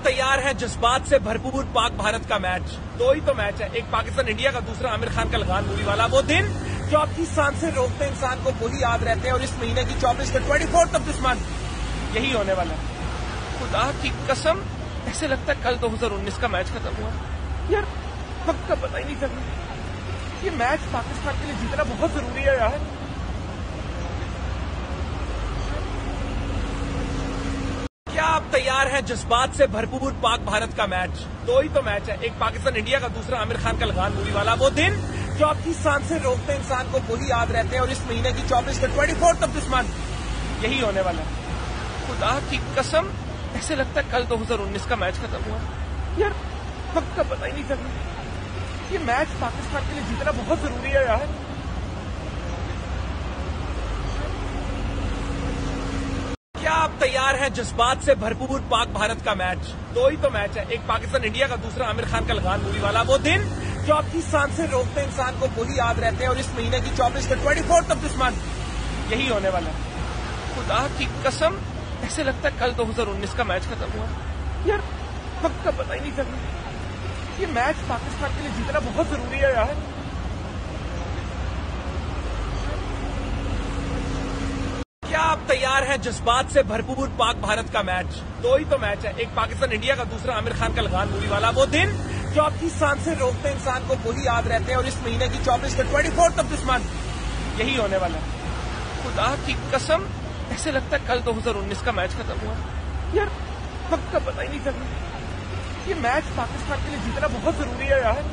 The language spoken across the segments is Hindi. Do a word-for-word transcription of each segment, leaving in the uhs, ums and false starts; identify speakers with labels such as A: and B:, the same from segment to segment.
A: तैयार है जज्बात से भरपूर पाक भारत का मैच। दो ही तो मैच है, एक पाकिस्तान इंडिया का, दूसरा आमिर खान का लगान मूवी वाला। वो दिन जो आपकी सांस से रोकते इंसान को वही याद रहते हैं, और इस महीने की चौबीस को twenty fourth of this month यही होने वाला है। खुदा की कसम, ऐसे लगता है कल दो हजार उन्नीस का मैच खत्म हुआ यार। वक्त का पता ही नहीं चला। ये मैच पाकिस्तान के लिए जीतना बहुत जरूरी है यार। क्या आप तैयार हैं जज्बात से भरपूर पाक भारत का मैच? दो ही तो मैच है, एक पाकिस्तान इंडिया का, दूसरा आमिर खान का लगान मूवी वाला। वो दिन जो आपकी सांस से रोकते इंसान को वही याद रहते हैं, और इस महीने की चौबीस को twenty fourth of this month यही होने वाला है। खुदा की कसम, ऐसे लगता है कल दो हजार उन्नीस का मैच खत्म हुआ यार। वक्त का पता ही नहीं चला। ये मैच पाकिस्तान के लिए जीतना बहुत जरूरी है यार। क्या आप तैयार हैं जज्बात से भरपूर पाक भारत का मैच? दो ही तो मैच है, एक पाकिस्तान इंडिया का, दूसरा आमिर खान का लगान मूवी वाला। वो दिन जो आपकी सांस से रोकते इंसान को वही याद रहते हैं, और इस महीने की चौबीस को twenty fourth of this month यही होने वाला है। खुदा की कसम, ऐसे लगता है कल दो हजार उन्नीस का मैच खत्म हुआ यार। वक्त का पता ही नहीं चला। ये मैच पाकिस्तान के लिए जीतना बहुत जरूरी है यार। क्या आप तैयार हैं जज्बात से भरपूर पाक भारत का मैच? दो ही तो मैच है, एक पाकिस्तान इंडिया का, दूसरा आमिर खान का लगान मूवी वाला। वो दिन जो आपकी सांस से रोकते इंसान को वही याद रहते हैं, और इस महीने की चौबीस को twenty fourth of this month यही होने वाला है। खुदा की कसम, ऐसे लगता है कल दो हजार उन्नीस का मैच खत्म हुआ यार। वक्त का पता ही नहीं चला। ये मैच पाकिस्तान के लिए जीतना बहुत जरूरी है यार।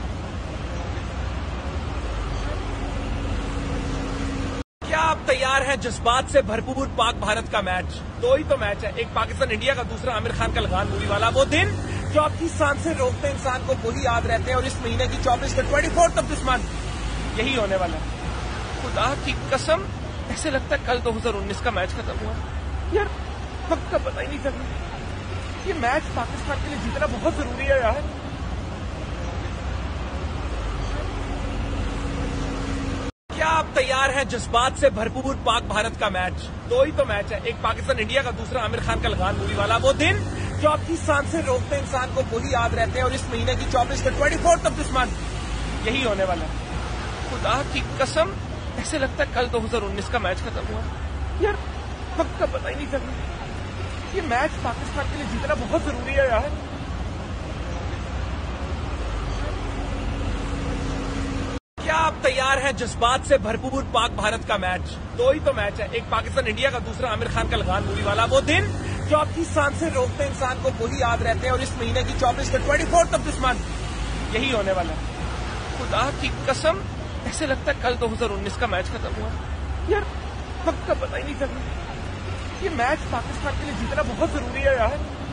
A: क्या आप तैयार हैं जज्बात से भरपूर पाक भारत का मैच? दो ही तो मैच है, एक पाकिस्तान इंडिया का, दूसरा आमिर खान का लगान मूवी वाला। वो दिन जो आपकी सांस से रोकते इंसान को वही याद रहते हैं, और इस महीने की चौबीस को twenty fourth of this month यही होने वाला है। खुदा की कसम, ऐसे लगता है कल दो हजार उन्नीस का मैच खत्म हुआ यार। वक्त का पता ही नहीं चला। ये मैच पाकिस्तान के लिए जीतना बहुत जरूरी है यार। क्या आप तैयार हैं जज्बात से भरपूर पाक भारत का मैच? दो ही तो मैच है, एक पाकिस्तान इंडिया का, दूसरा आमिर खान का लगान मूवी वाला। वो दिन जो आपकी सांस से रोकते इंसान को वही याद रहते हैं, और इस महीने की चौबीस को twenty fourth of this month यही होने वाला है। खुदा की कसम, ऐसे लगता है कल दो हजार उन्नीस का मैच खत्म हुआ यार। वक्त का पता ही नहीं चला। ये मैच पाकिस्तान के लिए जीतना बहुत जरूरी है यार। क्या आप तैयार हैं जज्बात से भरपूर पाक भारत का मैच? दो ही तो मैच है, एक पाकिस्तान इंडिया का, दूसरा आमिर खान का लगान मूवी वाला। वो दिन जो आपकी सांस से रोकते इंसान को वही याद रहते हैं, और इस महीने की चौबीस को twenty fourth of this month यही होने वाला है। खुदा की कसम, ऐसे लगता है कल दो हजार उन्नीस का मैच खत्म हुआ यार। वक्त का पता ही नहीं चला। ये मैच पाकिस्तान के लिए जीतना बहुत जरूरी है यार।